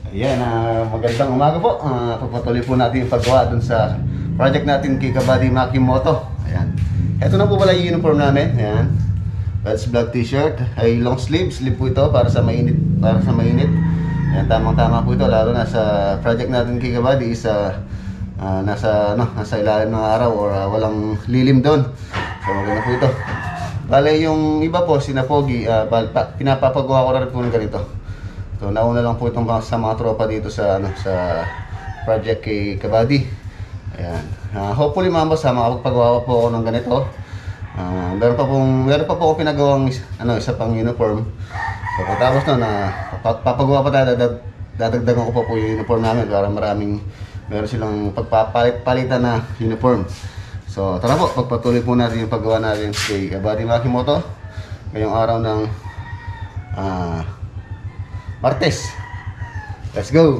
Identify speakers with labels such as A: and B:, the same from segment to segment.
A: Ayan, magandang umaga po. Pagpatuloy po natin yung paggawa dun sa project natin kay Kabady Makimoto. Ayan. Ito na po pala yung uniform namin. Ayan. Let's Vlog t-shirt. Ay long sleeve. Sleeve po ito para sa mainit. Ayan, tamang-tama po ito. Lalo na sa project natin kay Kabady is nasa ilalim ng araw or walang lilim doon. So maganda po ito. Bale yung iba po, sina Pogi, pinapapagawa ko rin po ng ganito. So nauna lang po itong sa mga tropa dito sa sa project kay Kabady. Ayan. Hopefully mga boss, makapagpagawa po ako ng ganito. Meron pa po ako pinagawang isa pang uniform. So pagkatapos nun, papagawa pa tayo, dadagdagan ko pa po yung uniform namin para meron silang pagpapalitan na uniform. So tara po, pagpatuloy po natin yung paggawa natin kay Kabady Makimoto ngayong araw ng Martes. Let's go!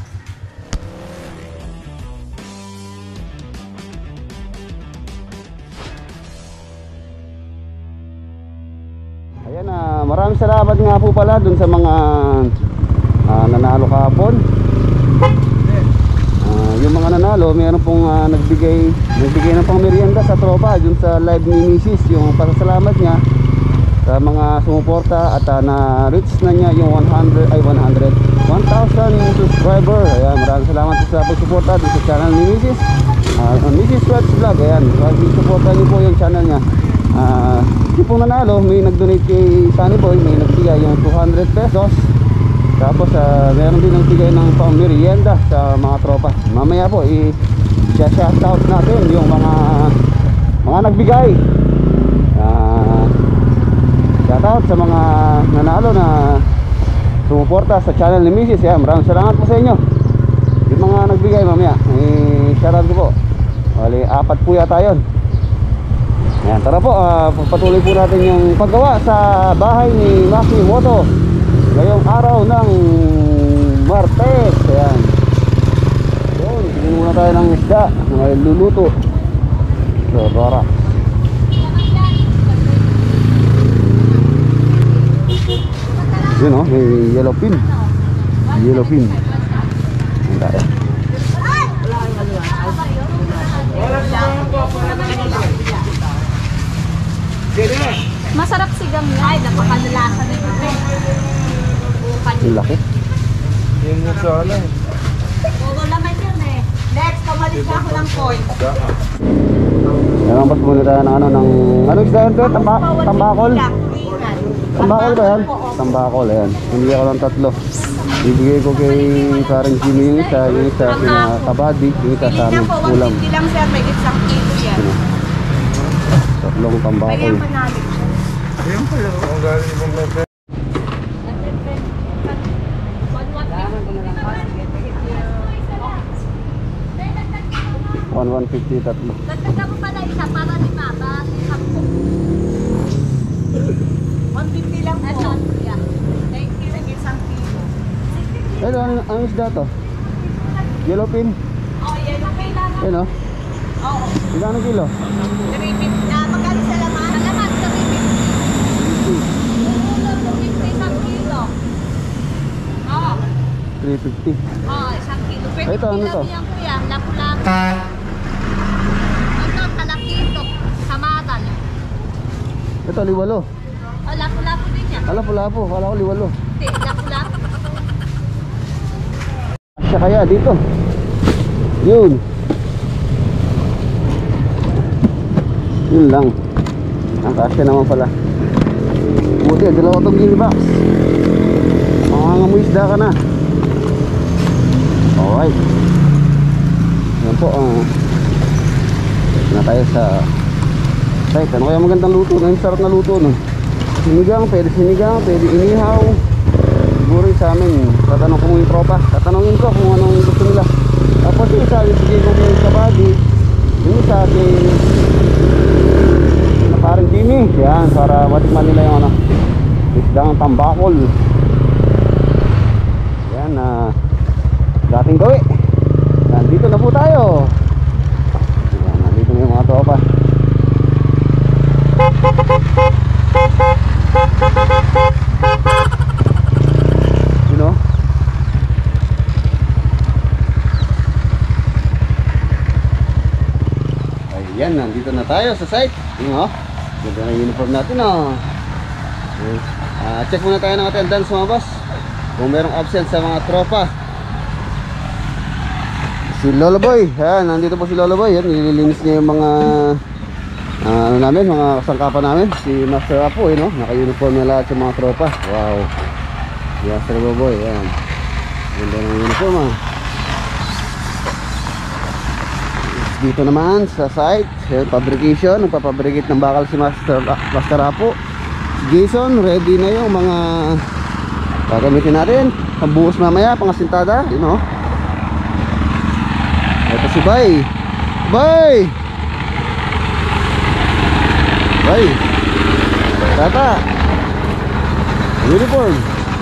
A: Ayan, maraming salamat nga po pala dun sa mga nanalo kahapon. Yung mga nanalo, mayroon pong nagbigay ng pang merienda sa tropa dun sa live ni Mrs. Yung pasasalamat niya sa mga sumuporta at na-reach na niya yung 1,000 subscriber. Ayan, maraming salamat sa pagsuporta dun sa channel ni Mrs. Mrs. Sweats Vlog. Ayan, suporta niyo po yung channel niya. Yung pong nanalo, may nag-donate kay Sunny Boy, may nagbigay yung 200 pesos. Tapos meron din nagbigay ng pang merienda sa mga tropa. Mamaya po i-shoutout natin yung mga nagbigay. Shoutout sa mga nanalo na sumuporta sa channel ni Mrs. Yan, maraming salamat po sa inyo. Yung mga nagbigay mamaya shoutout ko po. Bali, 4 po yata yun. Yan, tara po, patuloy po natin yung paggawa sa bahay ni Makimoto ngayong araw ng Martes. Ayan. Yun, tingin muna tayo ng isda na luluto. So, tara. Yun o, may yellow pin. Yellow pin. Ang tayo.
B: Masarap sigang niya. Ay, napakalalasan na ito.
A: Ang laki.
C: Yun na sana eh.
B: Puro naman yun eh. Next, kamalis na ako ng coin.
A: Yan, pas muna tayo ng anong isda yun? Tambakol? Tambakol ba yan? Tambakol, ayan. Hindi ako ng 3. Bibigay ko kay parang Jimmy yung isa kina Kabady, yung isa sa aming ulam.
B: Hindi lang sir, may isang kilo yan.
A: 3 tambakol.
B: Kaya panalig siya.
C: Ayun pala. Ang galing ibang bebe.
A: $150 tatlo.
B: Dagdagan mo pala isa para ni Papa. 150 lang po. Thank you. Isang kilo.
A: Ayun, ang isda to? Yellow pin?
B: Oh, yan. Kailangan.
A: Ayun o.
B: Oo.
A: Ilan ang kilo?
B: 350. Magkano sa laman? Sa laman, 350. 250 isang kilo. Oo.
A: 350.
B: Oo, isang kilo. Pwede
A: Ito, ano to?
B: yan kuya. Lapu-lapu. Ito, talakito. Samatal.
A: Ito, liwalo.
B: Oh, lapu-lapu din yan.
A: Lapu-lapu, wala ko liwalo.
B: Hindi, lapu-lapu.
A: Siya kaya dito. Yun. Yun lang. Ang kasya naman pala. Buti, dalawa itong gilbox. Mangangamoy isda ka na. Alright. Yan po. Na tayo sa site. Ano kaya magandang luto? Ano yung sarap na luto? No? Sinigang, pwede inihaw. Siguro sa amin, tatanong ko yung tropa. Tatanungin ko kung anong gusto nila. Tapos yung isa, ibigay ko kay Kabady. Yung isa kay parang Jimmy. Yan, para matikman nila yung isdang tambakol. Yan, dating gawi. Yan, dito na po tayo. Yan, nandito na yung mga tropa. You know? Dito na tayo sa site. Yun, oh. Ganda na yung uniform natin, oh. Check muna tayo ng attendance mga boss. Kung merong absent sa mga tropa. Si Lolo Boy, ayan, nandito po si Lolo Boy. Yan, nililinis niya yung mga ano namin, mga kasangkapan namin. Si Master Apo, no? Naka-uniform na lahat yung mga tropa. Wow. Master Boy, ayan. Ganda ng uniform, ah. Dito naman sa site, ayan, fabrication, nagpapabricate ng bakal si Master Apo. Jason, ready na yung mga gagamitin natin. Pambuhos mamaya, pangasintada, you know. Ito si Bay. Bay! Bay! Tata! Uniform!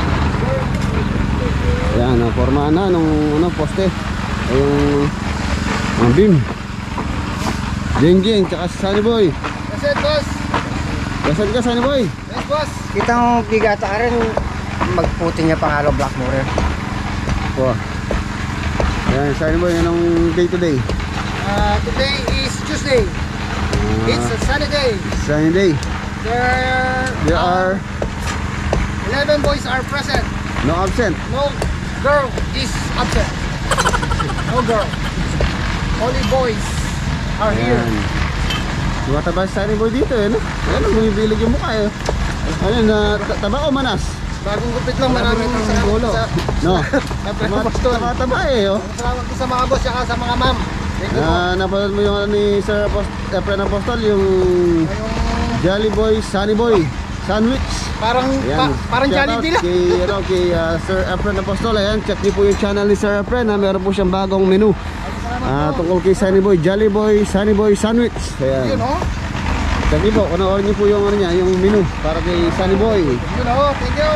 A: Ayan, formahan na nung poste. Ay yung beam. Jeng, tsaka si Sunny Boy.
C: Kasi boss.
A: Kasan ka, Sunny Boy?
C: Yes boss.
D: Kita mo bigata ka rin, magputi niya pangalo Blackmore.
A: Oh. Ayan, Sunny Boy, anong day to day?
D: Today is Tuesday. It's a sunny day.
A: Sunny day.
D: There
A: are
D: 11 boys are present.
A: no absent.
D: No girl is absent. No girl. Only boys are here.
A: Ayan. Tumataba si Sunny Boy dito, eh, no? Ayan, bumibilig yung mukha, eh. Ayan, taba o manas?
D: Bagong gupit lang, maraming salamat sa
A: No?
D: Tama,
A: Taba, eh, oh.
D: salamat ko sa mga boss at sa mga ma'am. Thank you.
A: Napanood mo yung ano ni Sir Efren Apostol, yung Jolly Boy, Sunny Boy Sandwich.
D: Parang
A: Ayan.
D: parang
A: Shout out
D: Jollibee lang.
A: kay Sir Efren Apostol. Ayan, check niyo po yung channel ni Sir Efren, meron po siyang bagong menu tungkol kay Sunny Boy, Jolly Boy, Sunny Boy Sandwich. Ayan.
D: Yun oh.
A: Check niyo po, panoorin niyo po yung ano niya, yung menu para kay Sunny Boy.
D: Yun oh, thank you.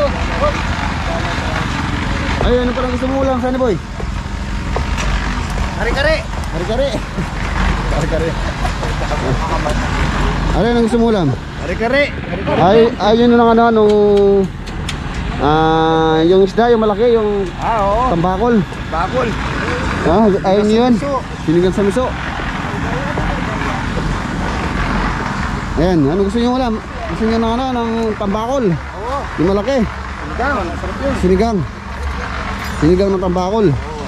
A: Ay, ano parang gusto mo ulam, Sunny Boy?
D: Kare-kare.
A: Kare-kare. Kare-kare. Ano yung gusto mo ulam?
D: Kare-kare.
A: Ay, yun lang ano, nung yung isda, yung malaki, yung
D: Oo.
A: tambakol.
D: Bakol.
A: Ayun yun. Sinigang sa miso. Ayan, ano gusto nyo ulam? Gusto nyo ng ano, ng tambakol.
D: Oo.
A: Yung malaki.
D: Sinigang. Sarap yun.
A: Sinigang. Sinigang ng tambakol.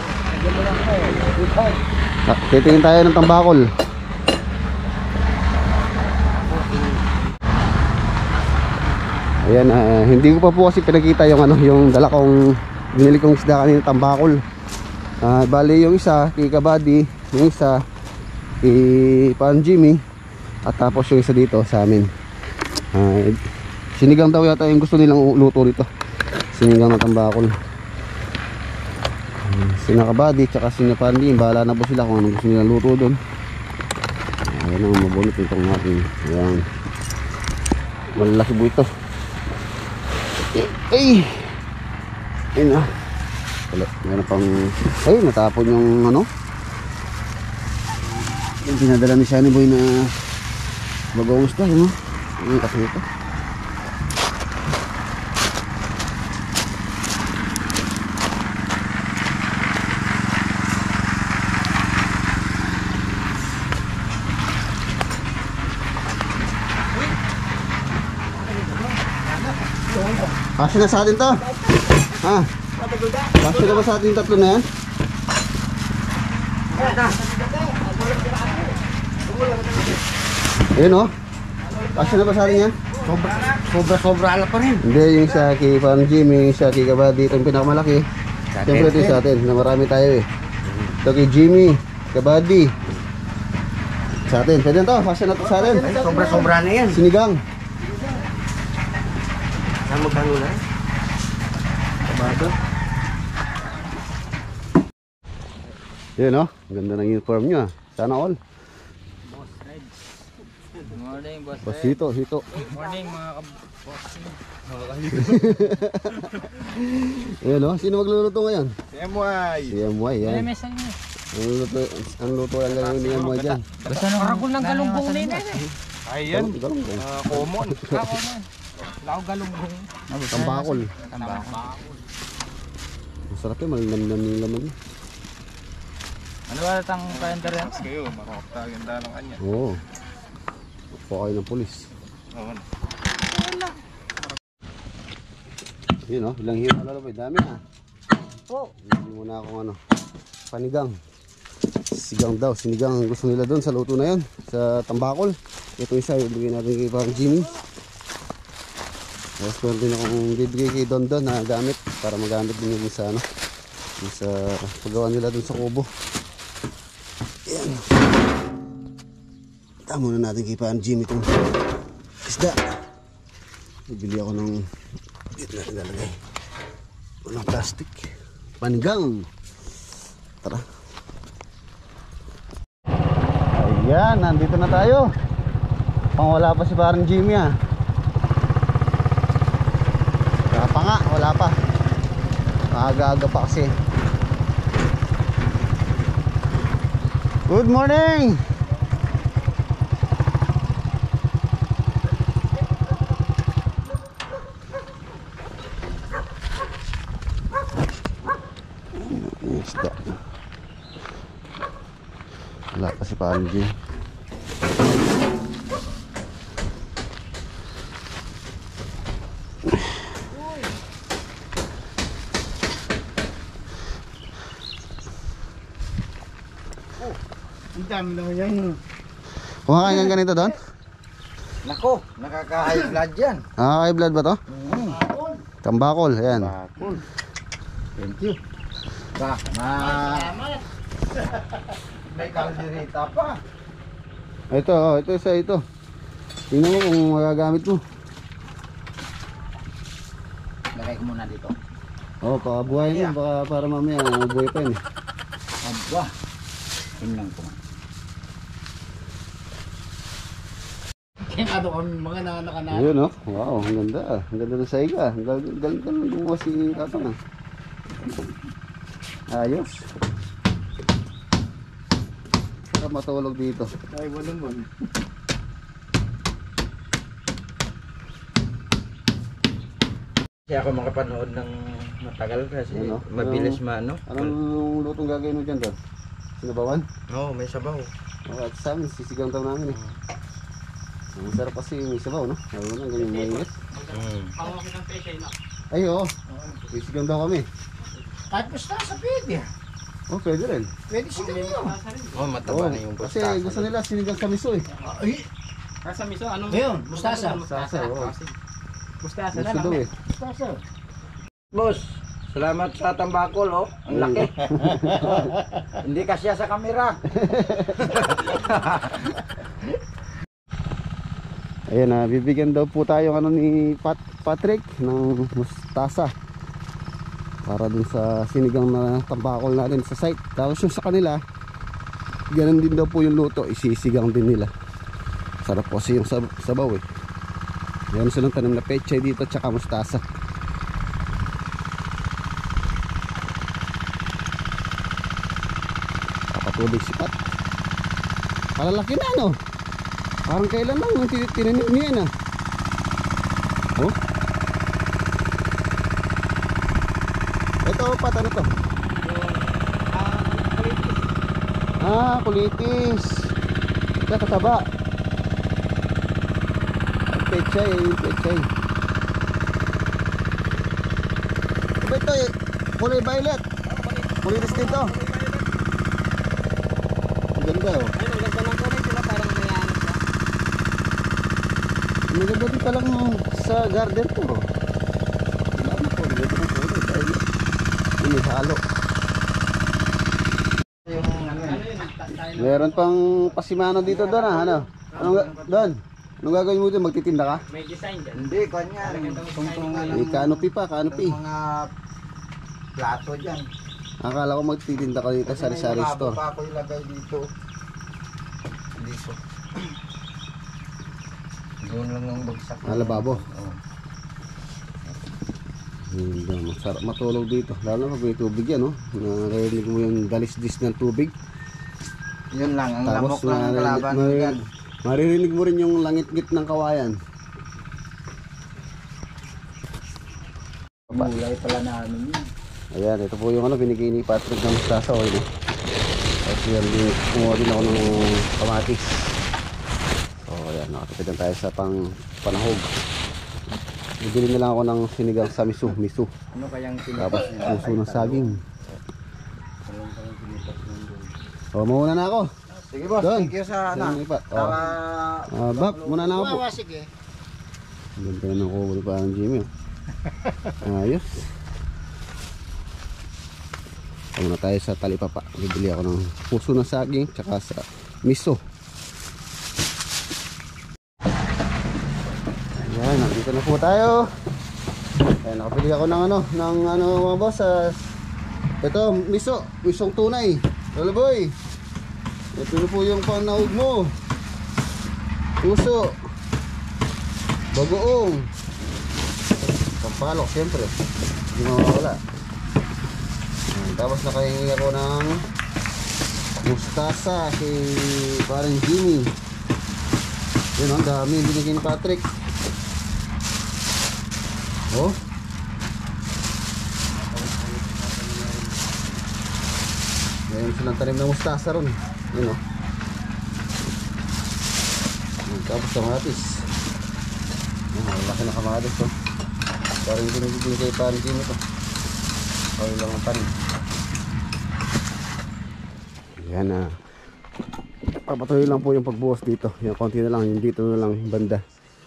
A: Titingin tayo ng tambakol. Ayan, hindi ko pa po kasi pinakita yung ano, yung dala kong binili kong isda kanina, tambakol. Bali yung isa kay Kabady, yung isa kay Pan Jimmy, at tapos yung isa dito sa amin. Sinigang daw yata yung gusto nilang luto dito. Sinigang na tambakol. Sina Kabady tsaka sina Pandi, bahala na po sila kung anong gusto nilang luto doon. Ayan ang mabunot itong ating. Ayan, malalaki po ito. Ay! Ayun na. Meron pang... Ay, natapon yung ano, yung pinadala ni Sunny Boy na bagong isda, yun, no? Ayun kasi ito. Kasi na sa atin to. Ha? Kasi na ba sa atin tatlo na yan? Ayun, oh. Kasi na ba sa atin yan?
D: Sobra ala pa rin.
A: Hindi, yung sa kay Pan Jimmy, yung sa kay Kabady, ito yung pinakamalaki. Siyempre ito yung sa atin, na marami tayo eh. Ito kay Jimmy, Kabady. Sa atin, pwede na to, kasi na to sa atin.
D: Sobra na yan.
A: Sinigang.
D: Saan magkano na?
A: Kabado. Yun, oh. Ganda ng uniform nyo, ah. Sana all.
D: Good morning, boss.
A: Boss Hito, Hito.
D: Morning, mga bossing.
A: Ayun, oh. Sino magluluto ngayon?
C: Si MY.
A: Si MY, yan. Ang luto ang gagawin ni MY dyan.
D: Paragol ng galunggong na yun eh.
C: Ayan.
A: Galunggong.
C: Common.
D: Lao galunggong.
A: Tambakol.
D: Tambakol.
A: Masarap yun, malinamnam yung laman.
D: Ano ba itang kalendar yan?
C: Kayo, makakapta. Ganda ng kanya.
A: Oo. po kayo ng pulis. Yun o, ilang hiro lalo ba? Dami ah.
B: Po.
A: Hindi muna akong ano, panigang. Sigang daw, sinigang ang gusto nila doon sa luto na yun, sa tambakol. Ito isa, ibigay natin kay parang Jimmy. Tapos meron din akong bibigay kay Don Don na gamit para magamit din yun sa ano, sa paggawa nila doon sa kubo. Ayan. Tama na natin kay parang Jimmy itong isda. Bibili ako ng dito natin lalagay. Walang plastic. Panigang. Tara. Ayan, nandito na tayo. Pang wala pa si parang Jimmy ah. Kaya pa nga, wala pa. Aga-aga pa kasi. Good morning! Isda. Wala pa si parang Jimmy.
D: Ang dami naman yan.
A: Kumakain ka ganito doon?
C: Nako, nakaka-high blood yan.
A: Ah, high blood ba to? Tambakol, ayan.
C: Cool. Thank you. Ba, may kaldereta pa.
A: Ito, oh, ito isa ito. Tingnan mo kung magagamit mo.
C: Lagay ko muna dito.
A: Oh, pakabuhayin mo, baka para mamaya mabuhay pa yun eh.
C: Aba. Tingnan ko.
D: Kaya ano kami mga nakanaan.
A: Ayun oh, wow, ang ganda ah. Ang ganda ng saiga. Ang galing gumawa si Tatang ah. Ayos. Sarap matulog dito.
D: Ay, walang mo.
C: Kasi ako makapanood ng matagal kasi
A: Ano?
C: mabilis maano.
A: Anong lutong gagawin mo dyan doon? Sinabawan?
C: Oo, may sabaw.
A: Oh, at sa amin, sisigang daw namin eh. Ang sarap kasi may sabaw, no? Ayaw mo lang, ganyan mainit. Ay, oo. Sisigang daw kami.
D: Kahit basta sa pwede.
A: Oh, pwede rin.
D: Pwede sila nyo.
C: Oh, mataba na yung
A: Kasi
C: bustasa.
A: gusto nila sinigang sa miso eh.
D: Ay,
B: Kasa miso, anong?
D: ngayon, mustasa.
A: Sasa, oo.
B: Mustasa na
A: Gusto daw
B: lang.
A: eh.
D: Mustasa.
C: Boss, salamat sa tambakol, oh. Ang laki. Hindi kasya sa kamera.
A: Ayan na, bibigyan daw po tayo ano ni Patrick ng mustasa para dun sa sinigang na tambakol natin sa site. Tapos yung sa kanila, ganun din daw po yung luto, isisigang din nila. Sarap kasi yung sabaw eh. Meron silang tanim na pechay dito tsaka mustasa. Papatubig si Pat. Kalalaki na no? Parang kailan lang yung tinanim niya na. Oh? Ito Pat, ano to? Ah, kulitis. Ito kataba. Pechay, pechay. Ito eh, kulay violet. Kulitis din to. Ang ganda oh.
B: Ay, maganda ng kulay sila, parang may ano siya.
A: Maganda din palang sa garden to. Ano po, maganda ng kulay violet. Ini halo.
C: Yung ano yun.
A: Meron pang pasimano dito doon ah, ano? Doon? Anong gagawin mo dito? Magtitinda ka?
B: May design din.
C: Hindi, kanya. Tungtungan
A: May canopy pa, canopy.
C: ng mga plato dyan.
A: Akala ko magtitinda ka dito sa sari-sari
C: May
A: store.
C: pa ako ilagay dito. Dito. Doon lang ang bagsak.
A: Ah, lababo.
C: Oo.
A: Hindi, masarap matulog dito. Lalo na pag may tubig yan, no? Narinig mo yung dalis-dis ng tubig.
C: Yun lang, ang lamok
A: Tapos
C: lang ang kalaban mo dyan.
A: maririnig mo rin yung langit-ngit ng kawayan.
C: Mulay pala namin yun.
A: Ayan, ito po yung ano, binigay ni Patrick ng mustasa oil. Tapos yan din, kumuha din ako ng kamatis. So, ayan, nakatipid na tayo sa panahog. Bibili na lang ako ng sinigang sa miso.
C: Ano kayang
A: Tapos puso ng saging. Mauna na ako.
C: Sige boss,
A: Doon.
C: thank you sa ano.
A: Bab, muna na ako po.
D: Sige.
A: Ganda na ng kubo ni parang Jimmy. Ayos. Muna tayo sa talipapa. Bibili ako ng puso ng saging tsaka sa miso. Ayan, nandito na po tayo. Ayan, nakapili ako ng mga boss. Ito, misong tunay. Lolo boy, ito na po yung panahog mo. Puso, bagoong, pampalok, siyempre hindi mawawala. Tapos nakahingi ako ng mustasa kay parang Jimmy. Yun, ang dami binigay ni Patrick. Oh, ngayon silang tanim ng mustasa ron. Yun, oh. Tapos kamatis. Laki na kamatis to. Parang binigay kay parang Jimmy to. Kaya lang ang tanim. Yan na. Papatuloy lang po yung pagbuhos dito. Yung konti na lang, yung dito na lang banda.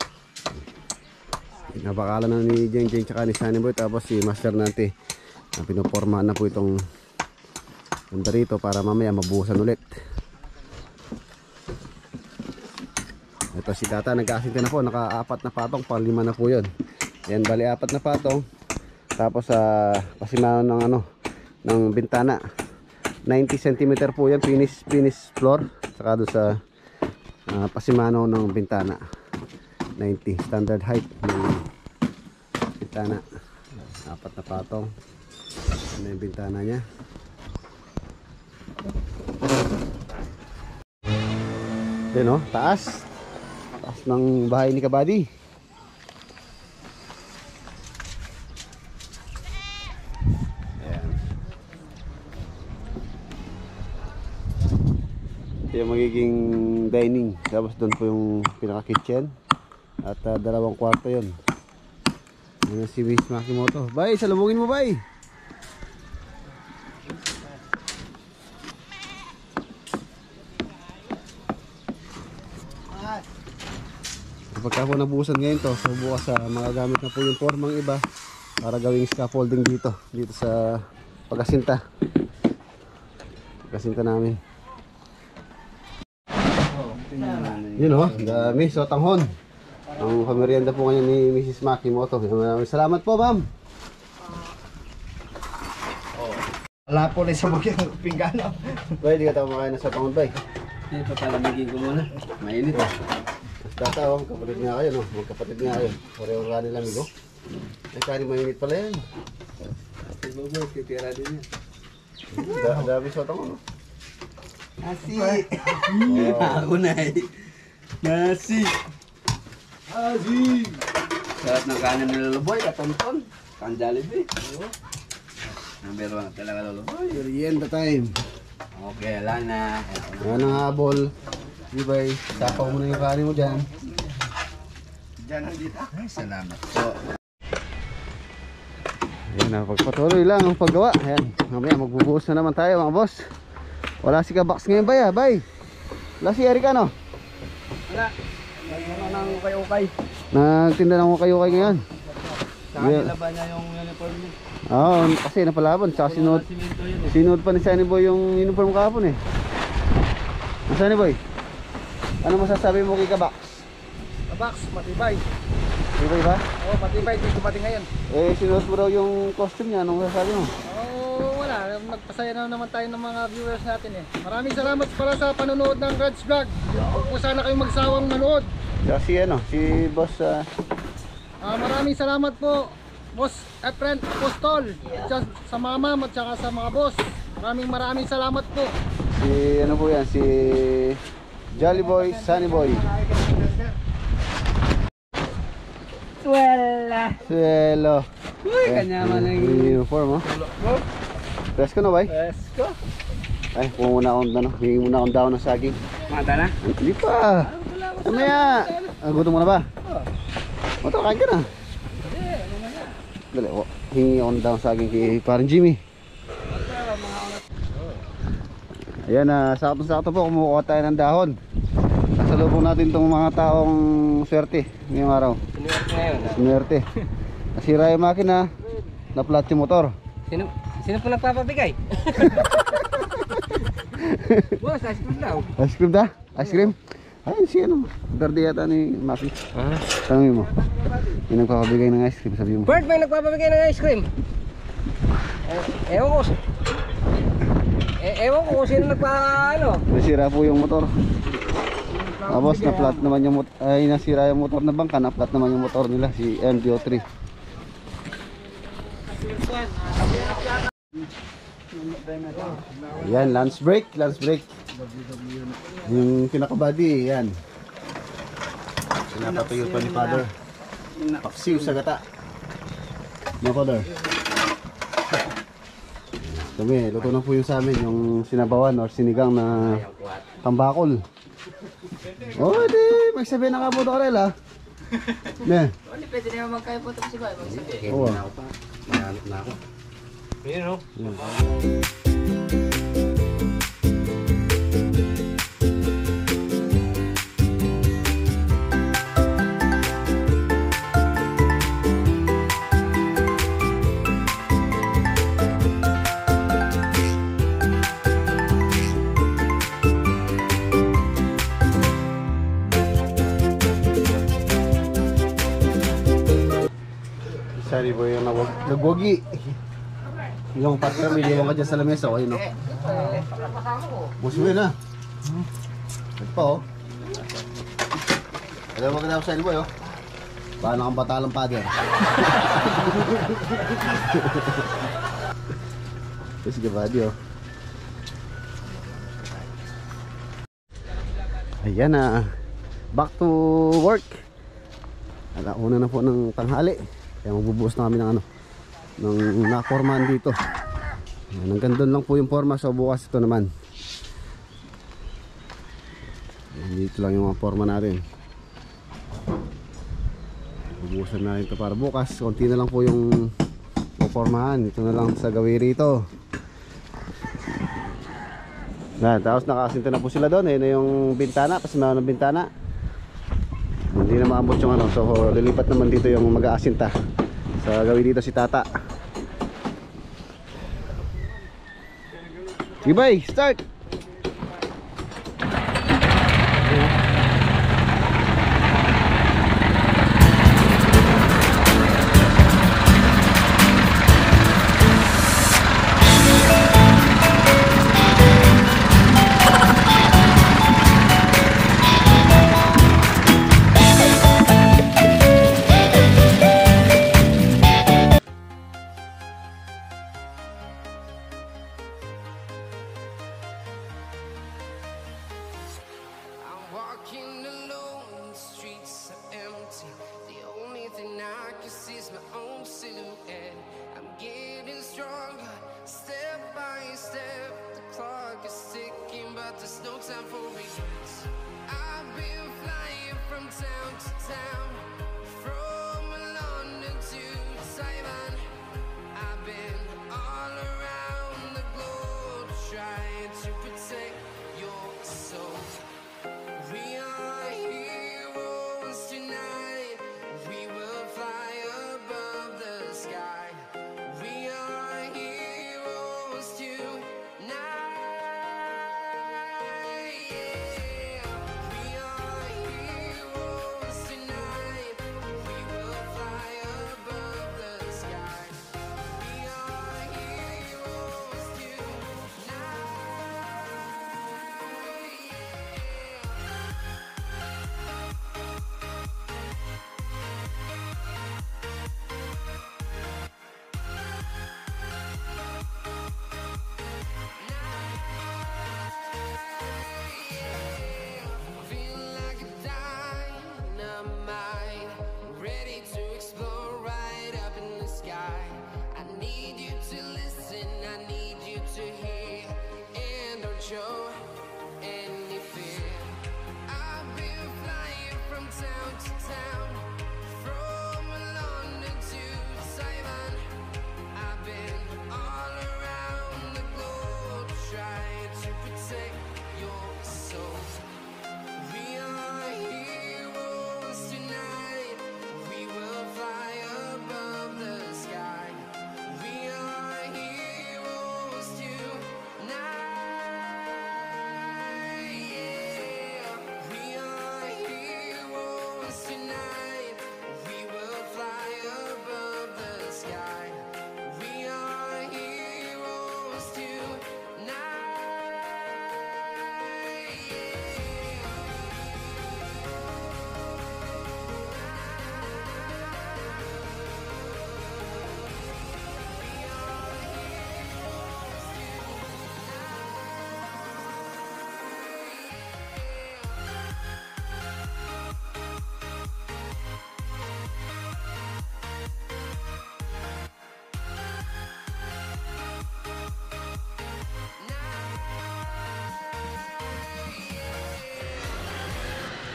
A: Napakala na ni Jeng tsaka ni Sunny Boy. Tapos si Master natin pinoporma na po itong banda rito para mamaya mabuhusan ulit. Ito si Tata nag-aasinti na po. Naka-4 na patong, pang 5 na po yun. Yan, bali 4 na patong. Tapos pasimano ng bintana. 90 cm po yan, finish floor. Saka doon sa pasimano ng bintana. 90 standard height ng bintana. 4 na patong. Ano yung bintana niya? Yan o, taas ng bahay ni Kabady. Ito yung magiging dining. Tapos doon po yung pinaka kitchen. At 2 kwarto yun. Ano si Miss Makimoto. Bay, salubungin mo bay. Pagka po nabuhusan ngayon to, so bukas magagamit na po yung formang iba para gawing scaffolding dito sa pagkasinta namin. Yun o, dami sotanghon. Ang pamerienda po ngayon ni Mrs. Makimoto. Maraming salamat po, ma'am.
C: Wala po na sa bukyang pinggano.
A: Bay, di ka tayo makain na sotanghon, bay.
C: Ito palamigin ko muna. Mainit.
A: Data, magkapatid nga kayo, no? Magkapatid nga kayo. Pareho ka nila, amigo. Ay, kani mainit pala yan.
C: Ibubo, titira din yan.
A: Dami sotanghon, no?
C: Nasi! Ako na eh. Nasi! Nasi! Sarap ng kanin ni Loloboy, katonton. Kan Jollibee. Number 1 talaga Loloboy.
A: Merienda time.
C: Okay, lang na.
A: Yan ang habol. Di ba, tapaw mo na yung kanin mo dyan.
C: Diyan ang dito. Ay, salamat.
A: Ayan na, pagpatuloy lang ang paggawa. Ayan, mamaya magbubuhos na naman tayo mga boss. Wala si Kabax ngayon bay ha, bay. Wala si Eric ano?
C: Wala. Nagmano ng ukay-ukay.
A: Nagtinda ng ukay-ukay ngayon.
C: Saka nilaban niya yung uniform niya.
A: Oo, kasi napalaban. Saka sinod pa ni Sunny Boy yung uniform kahapon eh. Sunny Boy, ano masasabi mo kay Kabax?
D: Kabax, matibay.
A: Matibay ba?
D: Oo, matibay. Dito pati ngayon.
A: Eh, sinuot mo daw yung costume niya. Anong masasabi mo?
D: Wala. Nagpasaya na naman tayo ng mga viewers natin eh. Maraming salamat pala sa panonood ng Reds Vlog. Huwag po sana kayong magsawang manood.
A: Saka si boss
D: Maraming salamat po, Boss Efren Apostol. Sa mga ma'am at saka sa mga boss. Maraming salamat po.
A: si ano po yan, si Jolly Boy, Sunny Boy. Swelo.
C: Uy, kanya man ang
A: uniform oh. Press ko na ba?
C: Presko.
A: Ay, kung muna akong hingi muna akong daon ng saging.
C: Mata na?
A: Hindi pa.
C: Wala
A: Mamaya. Gutom mo na ba? Motor, kain ka na. Dali, hingi on down sa akin kay parang Jimmy. Ayan na, sakto-sakto po, kumukuha tayo ng dahon. Kasalubong natin itong mga taong swerte ngayong araw.
C: Sinuwerte ngayon.
A: Swerte. Nasira yung makina, na-flat yung motor.
C: Sino po nagpapabigay? Boss, ice cream daw.
A: Ice cream da? Ice cream? Ayun si ano, birthday yata ni Maki. Tanungin mo. Yung nagpapabigay ng ice cream, sabi mo.
C: Bert, may nagpapabigay ng ice cream. Ewan ko. Ewan ko kung sino nagpa-ano.
A: Nasira po yung motor. Tapos na-flat naman yung motor, ay nasira yung motor na bangka, na-flat naman yung motor nila, si MDO3. Yan, lunch break. Yung kinakabady, yan. Pinapatuyo pa ni Father. Paksiw sa gata. No, Father? Dami, luto na po yung sa amin, yung sinabawan or sinigang na tambakol. Oh, di, magsabihin na ka po Dorel, ha? Ne?
B: Hindi pwede naman magkaya po ito si Bay.
A: Oo.
C: Mahanap na ako. Ayun o.
A: Sorry boy, yung nagwagi. Yung partner, may liwan ka dyan sa lamesa, okay no? Busuin na. Ito pa oh. Alam mo ka na sa boy oh. Paano kang batalang father? Ito si Gabadi oh. Ayan na. Back to work. Alauna na po ng tanghali. Kaya magbubuhos na kami ng ano, ng nakormahan dito. Hanggang doon lang po yung forma. So bukas ito naman. Dito lang yung mga forma natin. Bubuhusan na ito para bukas. Konti na lang po yung formahan. Ito na lang sa gawin rito. Tapos nakasinta na po sila doon. Ayun na yung bintana. Pasamahan ng bintana. Hindi na maabot yung ano. So lilipat naman dito yung mag-aasinta. Sa gawin dito si Tata. Sige bye, start!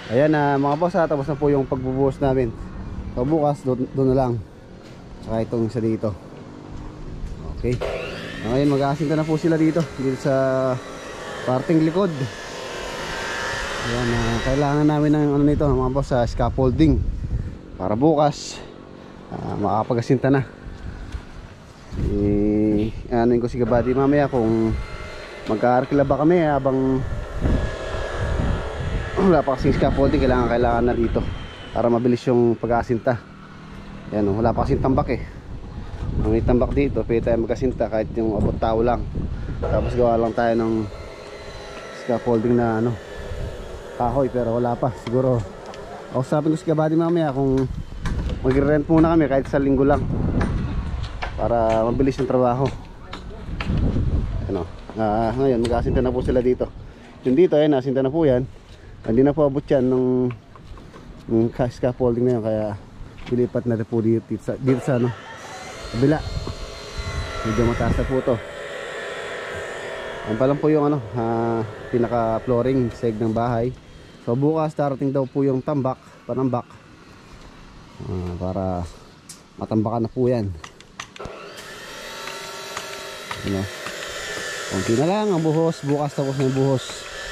A: Ayan na mga boss ha, tapos na po yung pagbubuhos namin. So bukas doon na lang. Saka itong isa dito. Okay. Ngayon mag-aasinta na po sila dito sa parting likod. Ayan, kailangan namin ng ano nito mga boss, scaffolding para bukas makapag-asinta na. Ano ko si Kabady mamaya kung magka-arkila ba kami habang wala pa kasing scaffolding. Kailangan na dito para mabilis yung pag-aasinta. Ayan, wala pa kasing tambak eh. Ang may tambak dito pwede tayo magkasinta kahit yung abot tao lang. Tapos gawa lang tayo ng scaffolding na ano, kahoy, pero wala pa. Siguro kausapin ko si Kabady mamaya kung mag-rent muna kami kahit sa linggo lang para mabilis yung trabaho. Ano, ngayon mag-asinta na po sila dito. Yung dito ayun, asinta na po yan. Hindi na po abot yan ng scaffolding na yun, kaya pilipat na po dito sa ano, kabila. Medyo mataas na po to. Yan pa lang po yung ano, pinaka flooring seg ng bahay. So bukas darating daw po yung tambak, panambak, para matambakan na po yan. Ano, konti na lang ang buhos. Bukas tapos na yung buhos.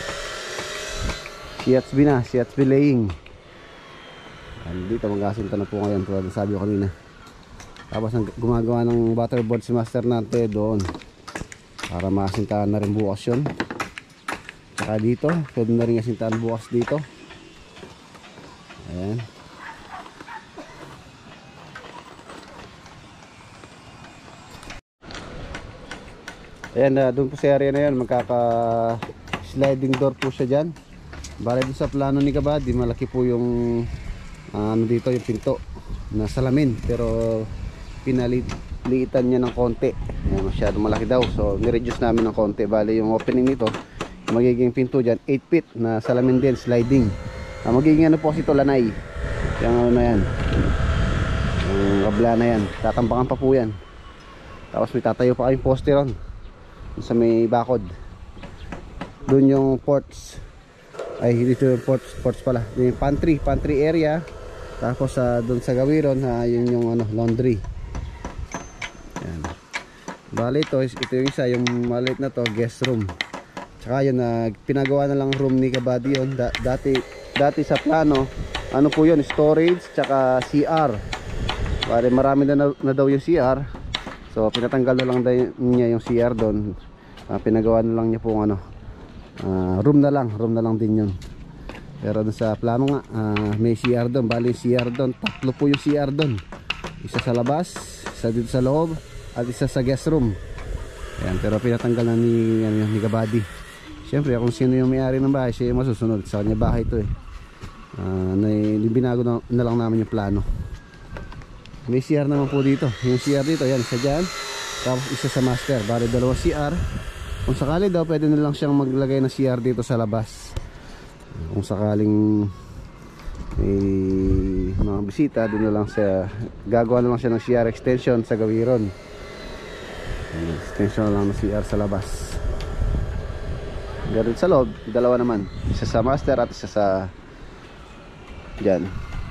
A: CHB laying. Dito mag-asinta na po ngayon, tulad ng sabi ko kanina. Tapos gumagawa ng butterboard si master natin doon para maasintahan na rin bukas yun. Saka dito pwede na rin asintahan bukas dito. Ayan. Ayan, doon po sa area na yan magkaka sliding door po siya dyan. Bale doon sa plano ni Kabady malaki po yung ano dito, yung pinto na salamin, pero pinalitan niya ng konti. Ayan, masyado malaki daw, so nireduce namin ng konti. Bale yung opening nito, magiging pinto dyan 8 feet na salamin din, sliding. Magiging ano po kasi ito, lanay. Yung ano na yan, yung kabla na yan, tatambakan pa po yan. Tapos may tatayo pa kayong poste ron sa may bakod. Doon yung ports, ay dito yung ports pala, yung pantry area. Tapos doon sa gawiron, yun yung ano, laundry. Ayan. Bale ito yung isa, yung maliit na to, guest room. Tsaka yun, pinagawa na lang room ni Kabady yun. Dati sa plano, ano po yun, storage tsaka CR. Bale marami na daw yung CR. So pinatanggal na lang niya yung CR doon. Pinagawa na lang niya po ano, room na lang din yun. Pero doon sa plano nga, may CR doon. Bali CR doon, tatlo po yung CR doon. Isa sa labas, isa dito sa loob, at isa sa guest room. Ayan, pero pinatanggal na ni Kabady. Siyempre kung sino yung may-ari ng bahay, siya yung masusunod. Sa kanya bahay ito eh. Binago na lang namin yung plano. May CR naman po dito. Yung CR dito, yan, isa dyan, tapos isa sa master. Bali dalawa CR. Kung sakali daw, pwede na lang siyang maglagay ng CR dito sa labas. Kung sakaling may mga bisita, doon na lang siya, gagawa na lang siya ng CR extension sa gawiron. Extension na lang ng CR sa labas. Ganun sa loob, dalawa naman, isa sa master at isa sa dyan.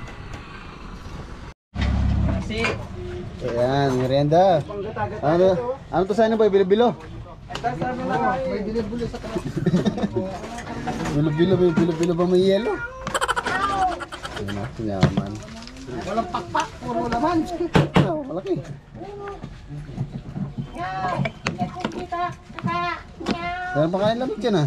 A: Ayan, merienda. Ano to sa inyo boy? Bilo-bilo?
D: May bilib-bilo sa kanila.
A: Bilo-bilo ba may yelo? Ano, sinyaman.
D: Walang pakpak, puro laman.
A: Malaki. Meron pa kain lamig yan ah.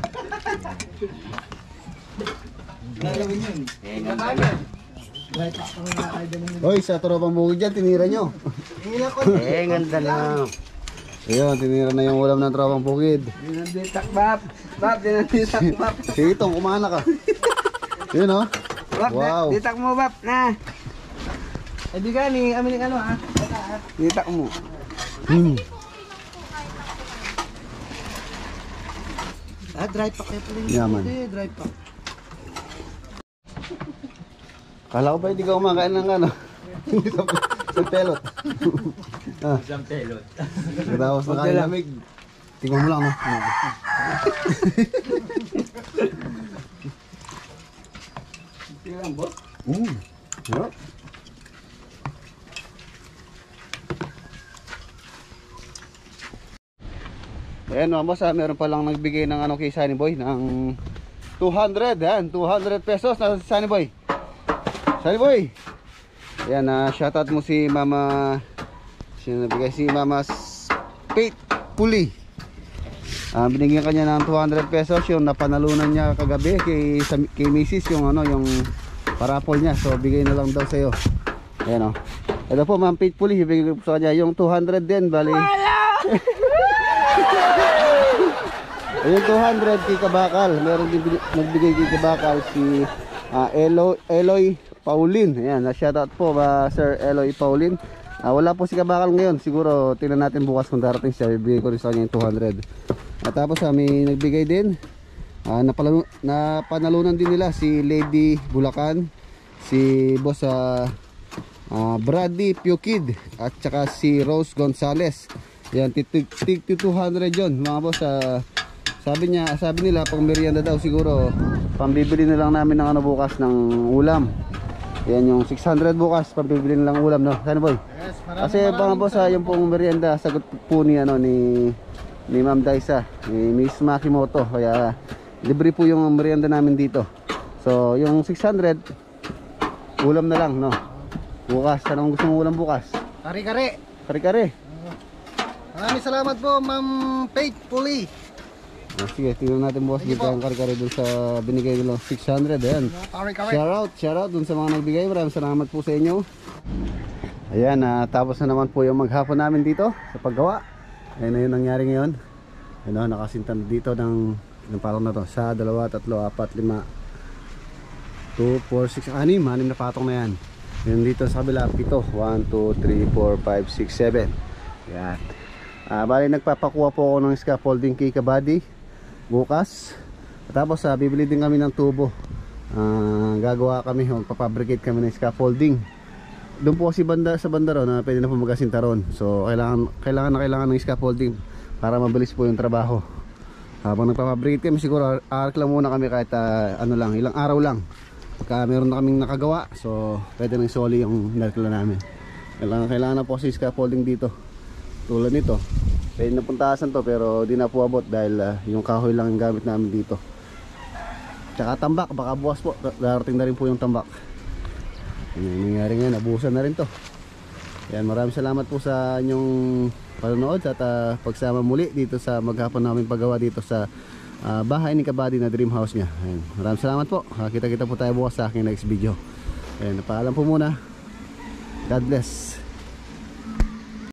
A: Hoy, sa tropang bukid dyan, tinira nyo.
C: Ganda na.
A: Ayun, tinira na yung ulam ng tropang bukid.
C: Dinanditak, bab. Bab, dinanditak, bab.
A: Sige itong, kumana ka. Yun o. Wow.
C: Ditak mo, bab, na.
D: Eh di gani, amin ano ah.
C: Ditak mo.
D: Dry pack kayo pala.
A: Yaman.
D: Dry pack.
A: Kala ko ba hindi ka kumakain ng ano? Isang pelot.
C: Isang pelot.
A: Katapos na kain lamig. Tingnan mo lang no?
C: Sige lang, boss.
A: Sarap. Ayan mga boss, meron palang nagbigay ng ano kay Sunny Boy ng 200, yan, 200 pesos na si Sunny Boy. Sunny Boy. Ayan, shoutout mo si Mama, sino nabigay, si Mama Pate Puli. Binigyan kanya ng 200 pesos yung napanalunan niya kagabi kay Mrs. yung ano, yung parapol niya. So bigay na lang daw sa iyo. Ayan oh. Ito po Ma'am Pate Puli, ibigay ko sa kanya yung 200 din, bali. Ayun 200 kay Kabakal. Meron din nagbigay kay Kabakal si Eloy Paulin. Ayan, shoutout po ba Sir Eloy Paulin. Wala po si Kabakal ngayon. Siguro tingnan natin bukas kung darating siya. Ibigay ko rin sa kanya yung 200. At tapos may nagbigay din. Napanalunan din nila si Lady Bulacan, si Boss Brady Piukid at saka si Rose Gonzales. Yan, tig 200 yun mga boss. Sabi nila pang merienda daw, siguro pambibili na lang namin ng ano bukas ng ulam. Yan yung 600 bukas, pambibili na lang ulam, no? Sana boy?
D: Yes,
A: Kasi mga boss, yung pong merienda sagot po ni ano ni Ma'am Daisa, ni Miss Makimoto. Kaya libre po yung merienda namin dito. So yung 600 ulam na lang, no? Bukas, anong gusto mong ulam bukas?
D: Kare-kare.
A: Kare-kare.
D: Maraming salamat po Ma'am Pate Puli.
A: Sige, tingnan natin boss dito ang kare-kare dun sa binigay nila 600. Ayan.
D: Kare-kare.
A: Shout out dun sa mga nagbigay. Maraming salamat po sa inyo. Ayan, tapos na naman po yung maghapon namin dito sa paggawa. Ayan na yung nangyari ngayon. Ayan, nakasintan dito ng patong na to. Sa 2, 3, 4, 5 2, 4, 6, 6 na patong na yan. Ayan dito sa kabila 7 1, 2, 3, 4, 5, 6, 7. Ayan. Bali nagpapakuha po ako ng scaffolding kay Kabady bukas. Tapos bibili din kami ng tubo. Gagawa kami, magpapabricate kami ng scaffolding. Doon po kasi sa banda ron na pwede na po magasinta ron. So kailangan ng scaffolding para mabilis po yung trabaho. Habang nagpapabricate kami, siguro ark lang muna kami kahit ilang araw lang. Pagka meron na kaming nakagawa, so pwede nang soli yung narkla namin. Kailangan na po si scaffolding dito. Tulad nito, pwede na puntasan to pero di na po abot dahil yung kahoy lang yung gamit namin dito. Tsaka tambak, baka bukas po darating na rin po yung tambak. Yung nangyari ngayon, nabuhusan na rin to. Yan, maraming salamat po sa inyong panonood at pagsama muli dito sa maghapon namin paggawa dito sa bahay ni Kabady na dream house niya. Yan, maraming salamat po. Kita-kita po tayo bukas sa aking next video. Yan, napaalam po muna. God bless.